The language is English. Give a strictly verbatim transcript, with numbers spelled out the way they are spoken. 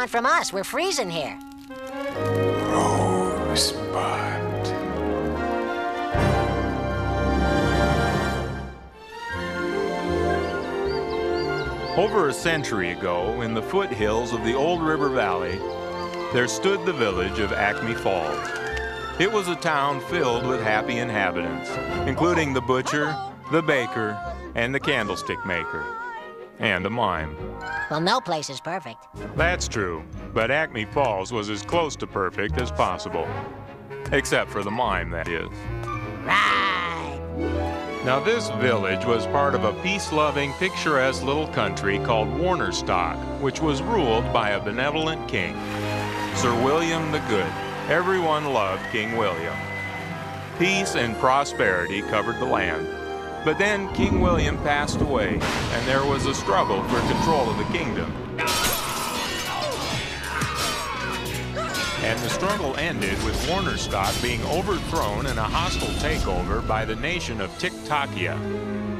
want from us? We're freezing here. Rosebud. Over a century ago, in the foothills of the Old River Valley, there stood the village of Acme Falls. It was a town filled with happy inhabitants, including the butcher, the baker, and the candlestick maker, and a mime. Well, no place is perfect. That's true, but Acme Falls was as close to perfect as possible. Except for the mime, that is. Right. Now, this village was part of a peace-loving, picturesque little country called Warnerstock, which was ruled by a benevolent king, Sir William the Good. Everyone loved King William. Peace and prosperity covered the land. But then King William passed away, and there was a struggle for control of the kingdom. And the struggle ended with Warnerstock being overthrown in a hostile takeover by the nation of Tiktakia.